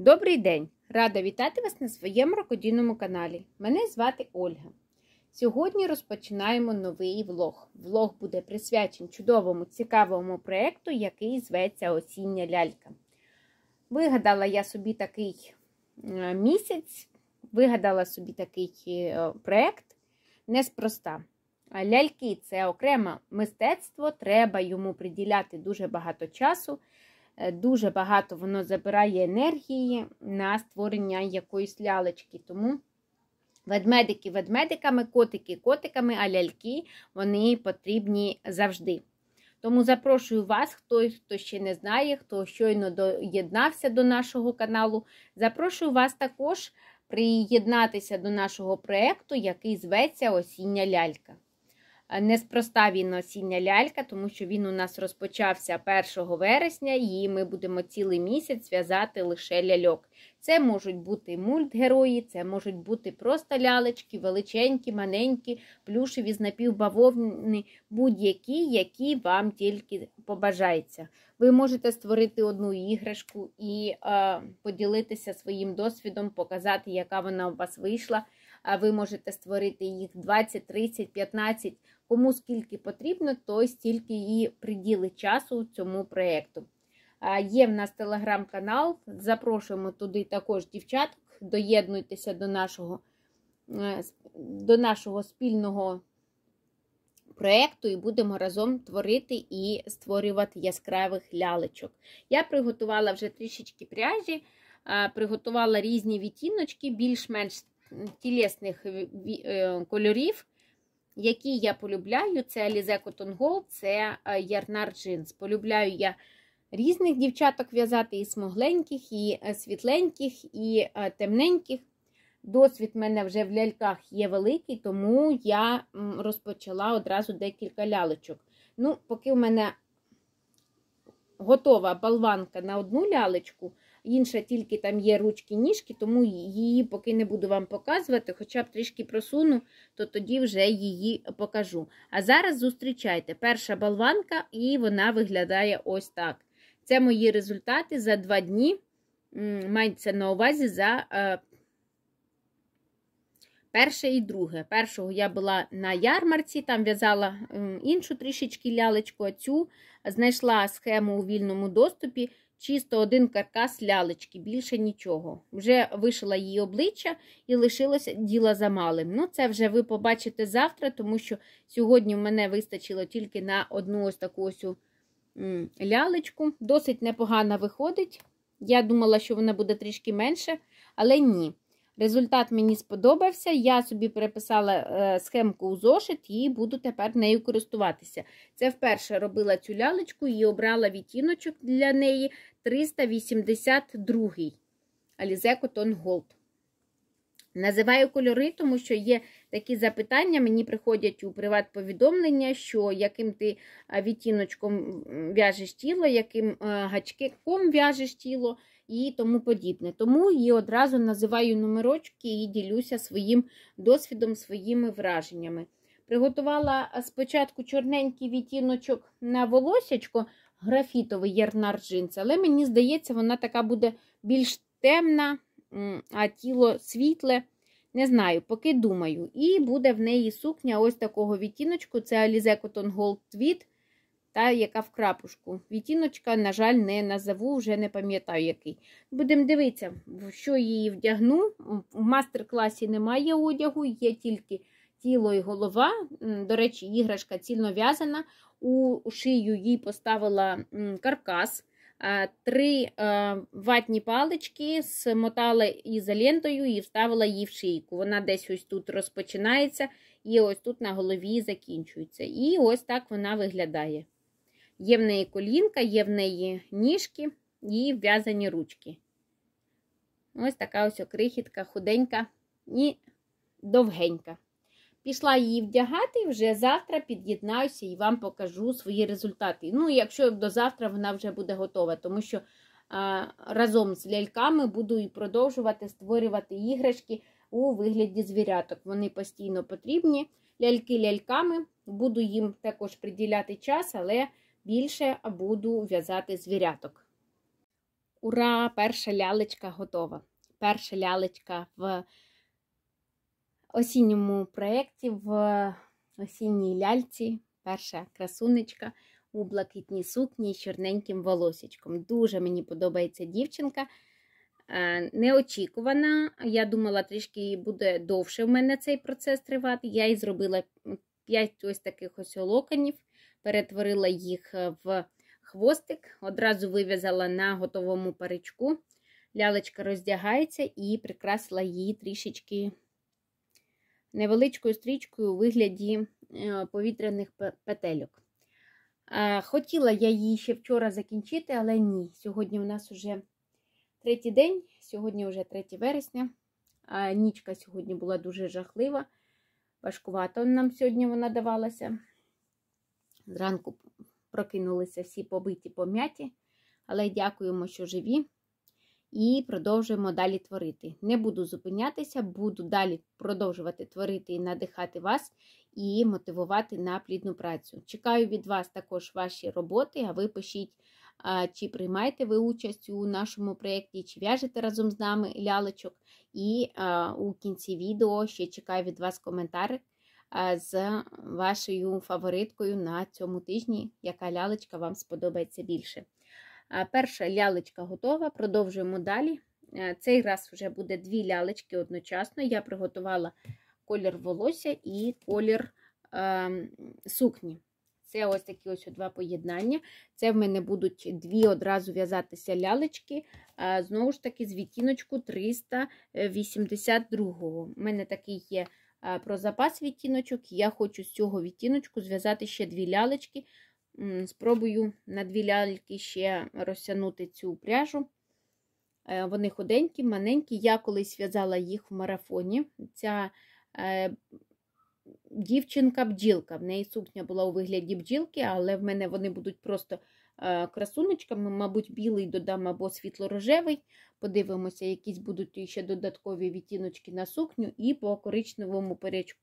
Добрий день! Рада вітати вас на своєму рукодільному каналі. Мене звати Ольга. Сьогодні розпочинаємо новий влог. Влог буде присвячений чудовому, цікавому проєкту, який зветься «Осіння лялька». Вигадала я собі такий місяць, вигадала собі такий проєкт неспроста. Ляльки – це окреме мистецтво, треба йому приділяти дуже багато часу. Дуже багато воно забирає енергії на створення якоїсь лялечки. Тому ведмедики ведмедиками, котики котиками, а ляльки вони потрібні завжди. Тому запрошую вас, хто ще не знає, хто щойно доєднався до нашого каналу, запрошую вас також приєднатися до нашого проєкту, який зветься «Осіння лялька». Неспроста він «Осіння лялька», тому що він у нас розпочався 1 вересня, і ми будемо цілий місяць в'язати лише ляльок. Це можуть бути мультгерої, це можуть бути просто лялечки, величенькі, маленькі, плюшеві з напівбавовни, будь-які, які вам тільки побажається. Ви можете створити одну іграшку і поділитися своїм досвідом, показати, яка вона у вас вийшла. А ви можете створити їх 20, 30, 15, кому скільки потрібно, той стільки і приділить часу цьому проєкту. Є в нас телеграм-канал, запрошуємо туди також дівчаток, доєднуйтеся до нашого спільного проєкту і будемо разом творити і створювати яскравих лялечок. Я приготувала вже трішечки пряжі, приготувала різні відтіночки, більш-менш тілесних кольорів, які я полюбляю. Це Alize Cotton Gold, це Yarnard Jeans. Полюбляю я різних дівчаток в'язати, і смугленьких, і світленьких, і темненьких. Досвід в мене вже в ляльках є великий, тому я розпочала одразу декілька лялечок. Ну, поки в мене готова болванка на одну лялечку, інша тільки там є ручки-ніжки, тому її поки не буду вам показувати, хоча б трішки просуну, то тоді вже її покажу. А зараз зустрічайте, перша болванка, і вона виглядає ось так. Це мої результати за 2 дні, мається на увазі за перше і друге. Першого я була на ярмарці, там в'язала іншу трішечки лялечку, а цю знайшла схему у вільному доступі, чисто один каркас лялечки, більше нічого. Вже вишила її обличчя і лишилося діла за малим. Ну, це вже ви побачите завтра, тому що сьогодні в мене вистачило тільки на одну ось таку ось лялечку. Досить непогано виходить. Я думала, що вона буде трішки менше, але ні. Результат мені сподобався, я собі переписала схемку у зошит і буду тепер нею користуватися. Це вперше робила цю лялечку і обрала відтіночок для неї 382 Alize Cotton Gold. Називаю кольори, тому що є такі запитання, мені приходять у приват-повідомлення, що яким ти відтіночком в'яжеш тіло, яким гачком в'яжеш тіло і тому подібне. Тому її одразу називаю номерочки і ділюся своїм досвідом, своїми враженнями. Приготувала спочатку чорненький відтіночок на волосячко, графітовий Yarnard Jeans, але мені здається, вона така буде більш темна, а тіло світле. Не знаю, поки думаю. І буде в неї сукня ось такого відтіночку, це Alize Cotton Gold Tweed, та яка в крапушку. Відтіночка, на жаль, не назову, вже не пам'ятаю який. Будемо дивитися, в що її вдягну. В мастер-класі немає одягу, є тільки тіло і голова. До речі, іграшка цільно в'язана. У шию їй поставила каркас. 3 ватні палички смотала ізолентою і вставила її в шийку. Вона десь ось тут розпочинається і ось тут на голові закінчується. І ось так вона виглядає. Є в неї колінка, є в неї ніжки і в'язані ручки. Ось така ось крихітка, худенька і довгенька. Пішла її вдягати, і вже завтра під'єднаюся і вам покажу свої результати. Ну, якщо до завтра вона вже буде готова, тому що разом з ляльками буду і продовжувати створювати іграшки у вигляді звіряток. Вони постійно потрібні. Ляльки ляльками, буду їм також приділяти час, але більше буду в'язати звіряток. Ура! Перша лялечка готова. Перша лялечка в осінньому проєкті, в осінній ляльці. Перша красунечка у блакитній сукні з чорненьким волосечком. Дуже мені подобається дівчинка. Неочікувана. Я думала, трішки буде довше в мене цей процес тривати. Я їй зробила 5 ось таких ось локонів, перетворила їх в хвостик, одразу вив'язала на готовому паричку. Лялечка роздягається і прикрасила її трішечки невеличкою стрічкою у вигляді повітряних петельок. Хотіла я її ще вчора закінчити, але ні. Сьогодні у нас вже 3-й день, сьогодні вже 3 вересня. Нічка сьогодні була дуже жахлива. Важкувато нам сьогодні вона давалася. Зранку прокинулися всі побиті, пом'яті, але дякуємо, що живі. І продовжуємо далі творити. Не буду зупинятися, буду далі продовжувати творити і надихати вас, і мотивувати на плідну працю. Чекаю від вас також ваші роботи, а ви пишіть, чи приймаєте ви участь у нашому проєкті, чи в'яжете разом з нами лялечок. І у кінці відео ще чекаю від вас коментар з вашою фавориткою на цьому тижні, яка лялечка вам сподобається більше. Перша лялечка готова, продовжуємо далі. Цей раз вже буде 2 лялечки одночасно. Я приготувала колір волосся і колір сукні. Це ось такі ось 2 поєднання. Це в мене будуть 2 одразу в'язатися лялечки, знову ж таки з відтіночку 382-го. У мене такий є про запас відтіночок. Я хочу з цього відтіночку зв'язати ще 2 лялечки. Спробую на 2 ляльки ще розтягнути цю пряжу. Вони худенькі, маленькі. Я колись в'язала їх в марафоні. Ця дівчинка-бджілка. В неї сукня була у вигляді бджілки, але в мене вони будуть просто красунечками. Мабуть, білий додам або світло-рожевий. Подивимося, якісь будуть ще додаткові відтіночки на сукню і по коричневому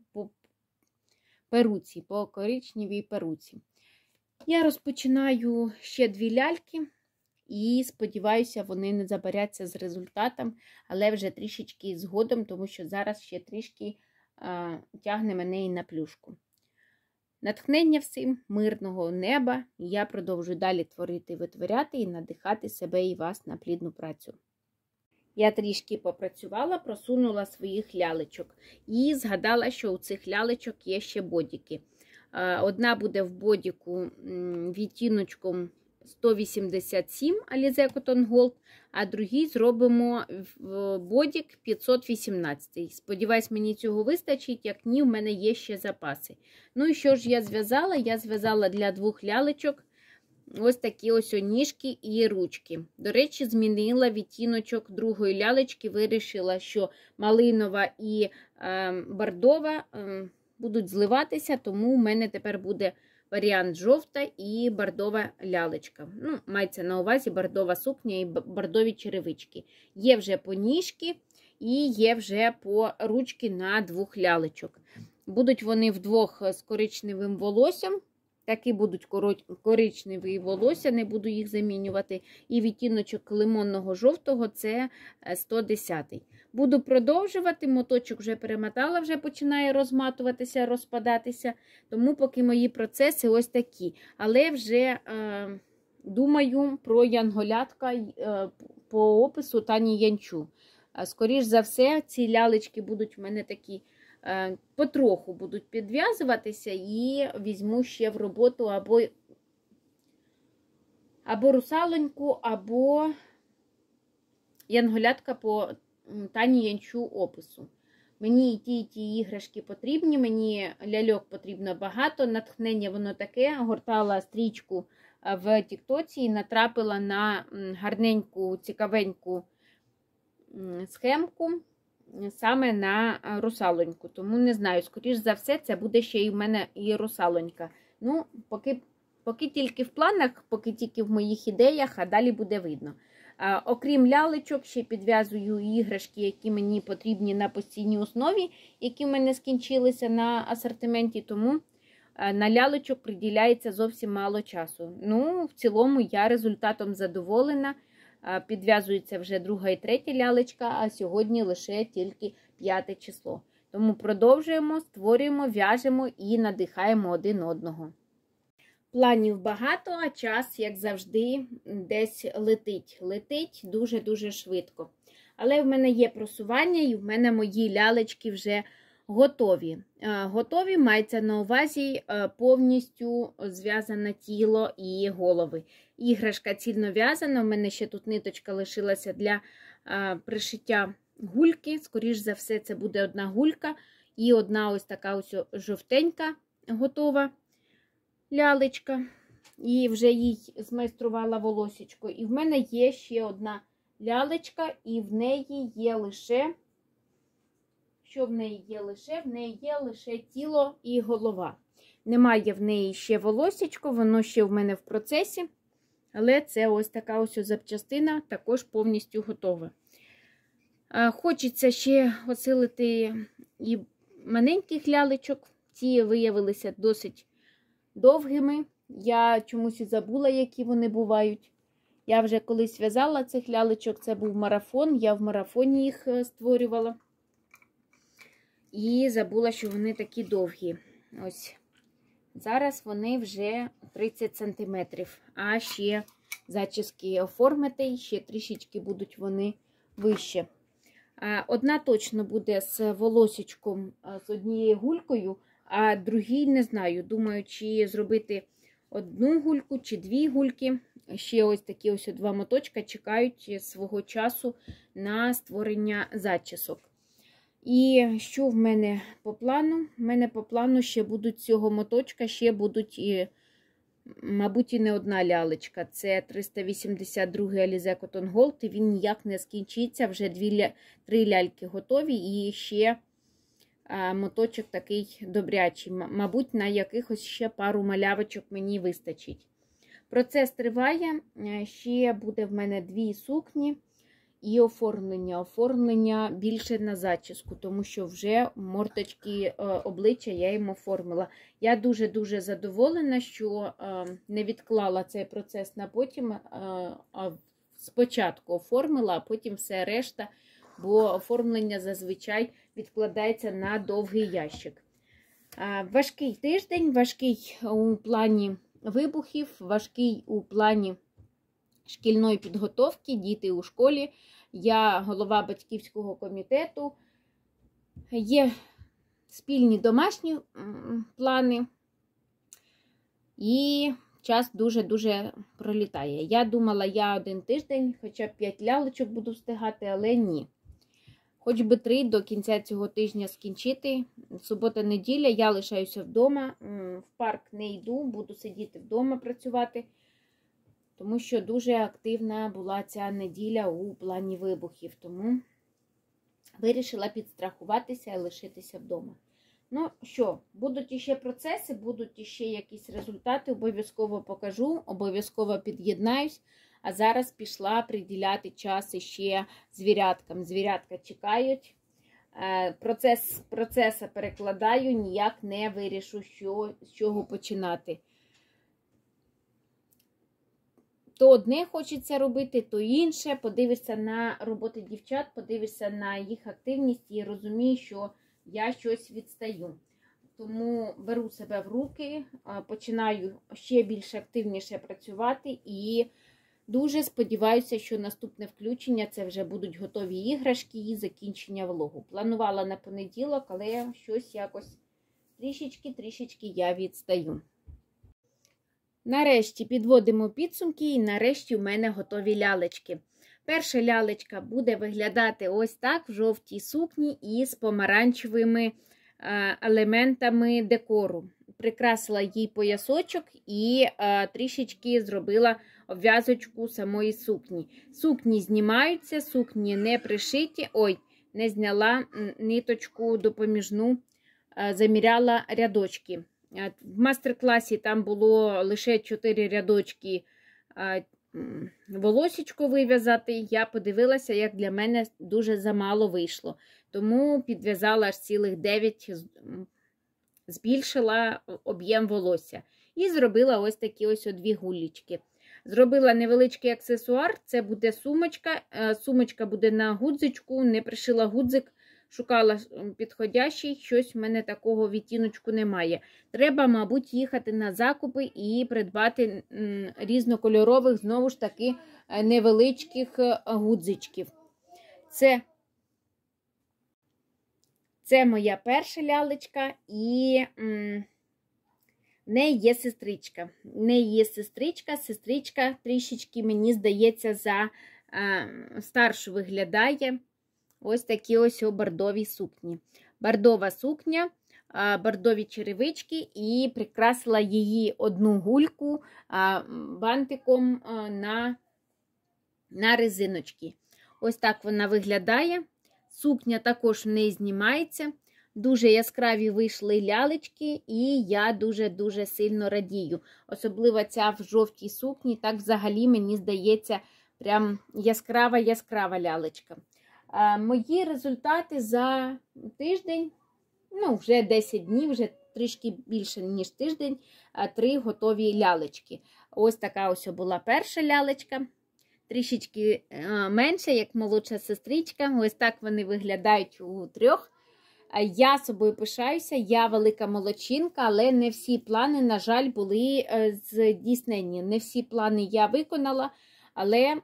перуці, по коричневій перуці. Я розпочинаю ще 2 ляльки і сподіваюся, вони не забаряться з результатом, але вже трішечки згодом, тому що зараз ще трішки тягне мене і на плюшку. Натхнення всім, мирного неба. Я продовжую далі творити, витворяти і надихати себе і вас на плідну працю. Я трішки попрацювала, просунула своїх лялечок і згадала, що у цих лялечок є ще бодіки. Одна буде в бодіку відтіночком 187 Alize Cotton Gold, а другий зробимо в бодік 518. Сподіваюсь, мені цього вистачить, як ні, в мене є ще запаси. Ну і що ж я зв'язала? Я зв'язала для 2 лялечок ось такі ось ніжки і ручки. До речі, змінила відтіночок другої лялечки, вирішила, що малинова і бордова будуть зливатися, тому у мене тепер буде варіант жовта і бордова лялечка. Ну, мається на увазі бордова сукня і бордові черевички. Є вже по ніжки і є вже по ручки на 2 лялечок. Будуть вони вдвох з коричневим волоссям. Такі будуть коричневі волосся, не буду їх замінювати. І відтіночок лимонного жовтого – це 110-й. Буду продовжувати, моточок вже перемотала, вже починає розматуватися, розпадатися. Тому поки мої процеси ось такі. Але вже думаю про янголятка по опису Тані Янчу. Скоріш за все, ці лялечки будуть в мене такі, потроху будуть підв'язуватися і візьму ще в роботу або русалоньку, або янголятка по Тані Янчу опису. Мені і ті іграшки потрібні, мені ляльок потрібно багато, натхнення воно таке. Гортала стрічку в тіктоці і натрапила на гарненьку, цікавеньку схемку саме на русалоньку. Тому не знаю, скоріш за все, це буде ще і в мене і русалонька. Ну, поки тільки в планах, поки тільки в моїх ідеях, а далі буде видно. Окрім лялечок, ще підв'язую іграшки, які мені потрібні на постійній основі, які в мене скінчилися на асортименті, тому на лялечок приділяється зовсім мало часу. Ну, в цілому я результатом задоволена. підв'язується вже друга і третя лялечка, а сьогодні лише тільки 5 число. Тому продовжуємо, створюємо, в'яжемо і надихаємо один одного. Планів багато, а час, як завжди, десь летить. Летить дуже-дуже швидко. Але в мене є просування і в мене мої лялечки вже готові. Готові, мається на увазі повністю зв'язане тіло і голови. Іграшка цільно в'язана, у мене ще тут ниточка лишилася для пришиття гульки. Скоріш за все, це буде одна гулька і одна ось така ось жовтенька готова лялечка. І вже їй змайструвала волосечко. І в мене є ще одна лялечка, і в неї є лише... Що в неї є лише? В неї є лише тіло і голова. Немає в неї ще волосечко, воно ще в мене в процесі. Але це ось така ось запчастина, також повністю готова. Хочеться ще осилити і маленьких лялечок. Ці виявилися досить довгими. Я чомусь і забула, які вони бувають. Я вже колись в'язала цих лялечок, це був марафон, я в марафоні їх створювала. І забула, що вони такі довгі. Ось. Зараз вони вже 30 см. А ще зачіски оформити, ще трішечки будуть вони вище. Одна точно буде з волосечком, з однією гулькою, а другій не знаю. Думаю, чи зробити одну гульку, чи дві гульки. Ще ось такі ось два моточка чекають свого часу на створення зачісок. І що в мене по плану? В мене по плану ще будуть цього моточка, ще будуть, мабуть, і не одна лялечка. Це 382 Alize Cotton Gold, і він ніяк не скінчиться. Вже 3 ляльки готові і ще моточок такий добрячий. Мабуть, на якихось ще пару малявочок мені вистачить. Процес триває, ще буде в мене 2 сукні. І оформлення більше на зачіску, тому що вже морточки обличчя я їм оформила. Я дуже-дуже задоволена, що не відклала цей процес на потім, а спочатку оформила, а потім все решта, бо оформлення зазвичай відкладається на довгий ящик. Важкий тиждень, важкий у плані вибухів, важкий у плані шкільної підготовки, діти у школі. Я голова батьківського комітету. Є спільні домашні плани. І час дуже-дуже пролітає. Я думала, я 1 тиждень, хоча б 5 лялечок буду встигати, але ні. Хоч би 3 до кінця цього тижня скінчити. Субота-неділя, я лишаюся вдома. В парк не йду, буду сидіти вдома працювати. Тому що дуже активна була ця неділя у плані вибухів. Тому вирішила підстрахуватися і лишитися вдома. Ну що, будуть іще процеси, будуть іще якісь результати. Обов'язково покажу, обов'язково під'єднаюсь. А зараз пішла приділяти час іще звіряткам. Звірятка чекають. Процеси перекладаю, ніяк не вирішу, з чого починати. То одне хочеться робити, то інше. Подивишся на роботи дівчат, подивишся на їх активність і розумієш, що я щось відстаю. Тому беру себе в руки, починаю ще більш активніше працювати і дуже сподіваюся, що наступне включення це вже будуть готові іграшки і закінчення влогу. Планувала на понеділок, але щось якось трішечки я відстаю. Нарешті підводимо підсумки і нарешті у мене готові лялечки. Перша лялечка буде виглядати ось так в жовтій сукні із помаранчевими елементами декору. Прикрасила їй поясочок і трішечки зробила обв'язочку самої сукні. Сукні знімаються, сукні не пришиті. Ой, не зняла ниточку допоміжну, заміряла рядочки. В мастер-класі там було лише 4 рядочки волосечко вив'язати. Я подивилася, як для мене дуже замало вийшло. Тому підв'язала аж цілих 9, збільшила об'єм волосся. І зробила ось такі ось 2 гулечки. Зробила невеличкий аксесуар, це буде сумочка. Сумочка буде на гудзичку, не пришила гудзик, шукала підходящий, щось в мене такого відтіночку немає. Треба, мабуть, їхати на закупи і придбати різнокольорових, знову ж таки, невеличких гудзичків. Це моя перша лялечка, і в неї є сестричка. В неї є сестричка трішечки, мені здається, за старшу виглядає. Ось такі ось бордові сукні. Бордова сукня, бордові черевички, і прикрасила її одну гульку бантиком на резиночки. Ось так вона виглядає. Сукня також в неї знімається. Дуже яскраві вийшли лялечки, і я дуже-дуже сильно радію. Особливо ця в жовтій сукні, так взагалі, мені здається, прям яскрава лялечка. Мої результати за тиждень, вже 10 днів, вже трішки більше, ніж тиждень, 3 готові лялечки. Ось така ось була перша лялечка. Трішечки менше, як молодша сестричка. Ось так вони виглядають у 3. Я собою пишаюся, я велика молодчинка, але не всі плани, на жаль, були здійснені. Не всі плани я виконала, але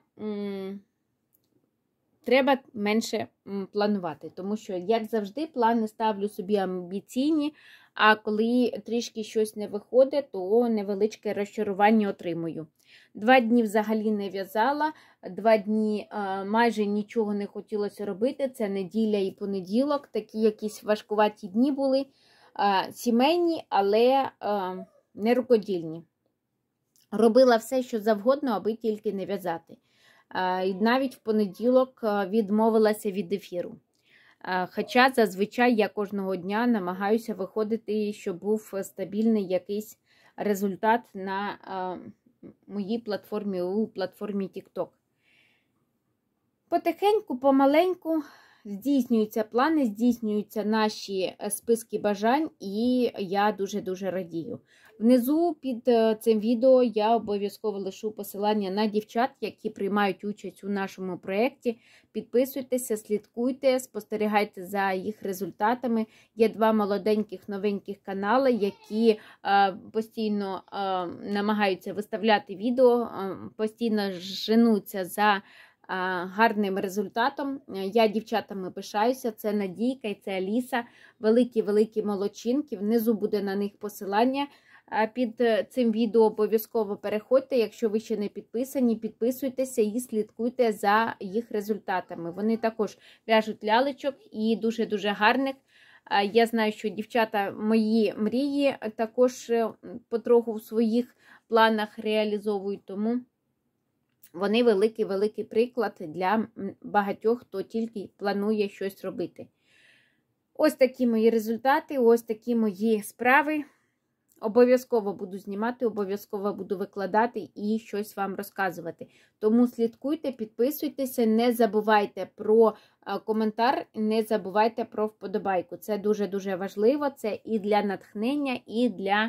треба менше планувати. Тому що, як завжди, плани ставлю собі амбіційні, а коли трішки щось не виходить, то невеличке розчарування отримую. 2 дні взагалі не в'язала, 2 дні майже нічого не хотілося робити. Це неділя і понеділок, такі якісь важкуваті дні були, сімейні, але не рукодільні. Робила все, що завгодно, аби тільки не в'язати. І навіть в понеділок відмовилася від ефіру. Хоча зазвичай я кожного дня намагаюся виходити, щоб був стабільний якийсь результат на моїй платформі, у платформі TikTok. Потихеньку, помаленьку здійснюються плани, здійснюються наші списки бажань, і я дуже-дуже радію. Внизу під цим відео я обов'язково лишу посилання на дівчат, які приймають участь у нашому проєкті. Підписуйтеся, слідкуйте, спостерігайте за їх результатами. Є 2 молоденьких новеньких канали, які постійно намагаються виставляти відео, постійно женуться за гарним результатом. Я дівчатами пишаюся, це Надійка і це Аліса, великі-великі молодчинки. Внизу буде на них посилання. Під цим відео обов'язково переходьте, якщо ви ще не підписані, підписуйтеся і слідкуйте за їх результатами. Вони також в'яжуть лялечок і дуже-дуже гарних. Я знаю, що дівчата мої мрії також потроху в своїх планах реалізовують, тому вони великий приклад для багатьох, хто тільки планує щось робити. Ось такі мої результати, ось такі мої справи. Обов'язково буду знімати, обов'язково буду викладати і щось вам розказувати. Тому слідкуйте, підписуйтеся, не забувайте про коментар, не забувайте про вподобайку. Це дуже-дуже важливо, це і для натхнення, і для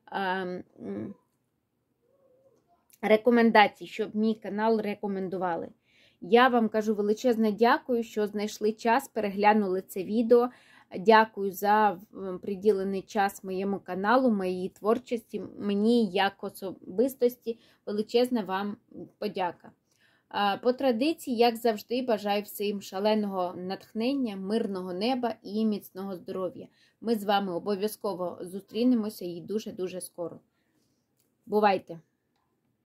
рекомендацій, щоб мій канал рекомендували. Я вам кажу величезне дякую, що знайшли час, переглянули це відео. Дякую за приділений час моєму каналу, моїй творчості, мені як особистості. Величезна вам подяка. По традиції, як завжди, бажаю всім шаленого натхнення, мирного неба і міцного здоров'я. Ми з вами обов'язково зустрінемося і дуже-дуже скоро. Бувайте!